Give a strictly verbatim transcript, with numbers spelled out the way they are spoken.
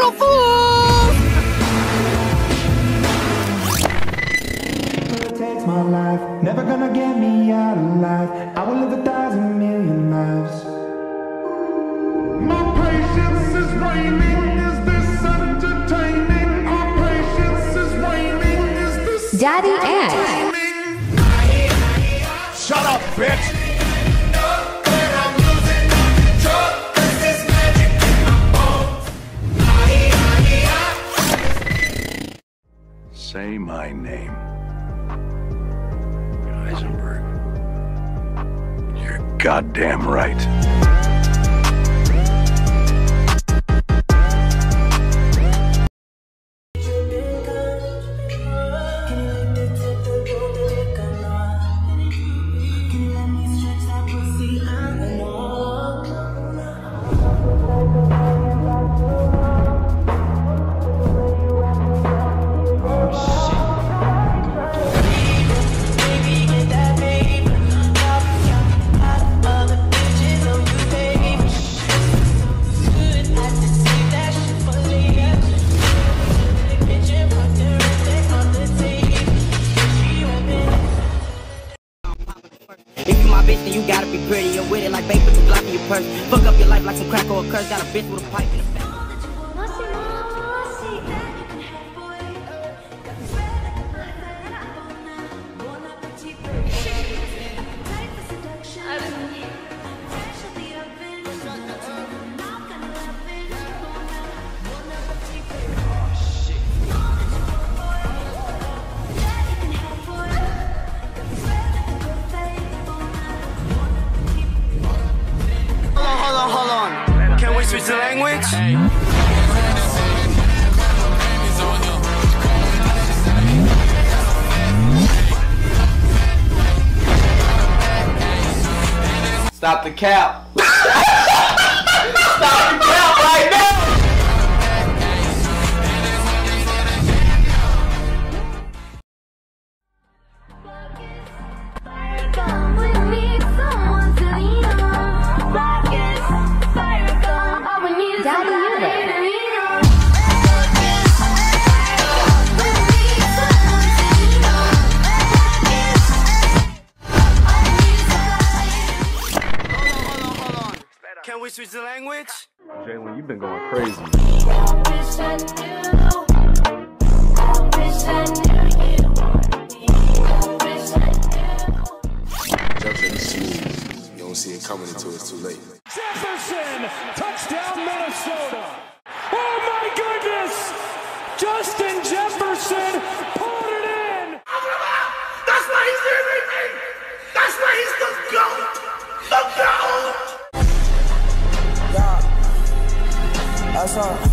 April Fools! Takes my life, never gonna get me out alive. I will live a thousand million lives. My patience is waning. Is this entertaining? Our patience is waning. Is this Daddy Ant. Shut up, bitch! Say my name. Heisenberg. You're goddamn right. If you my bitch, then you gotta be pretty and with it like bait, but you block in your purse. Fuck up your life like some crack or a curse. Got a bitch with a pipe in the back. Hold on, hold on. Can we switch the language? Stop the cap. Stop the cap right now. Can we switch the language? Jalen, you've been going crazy. Jefferson is smooth. You don't see it coming until it's too late. Jefferson! Touchdown, Minnesota! Oh my goodness! Justin Jefferson put it in! That's why he's everything! That's why he's the GOAT! The GOAT! Yeah. That's all.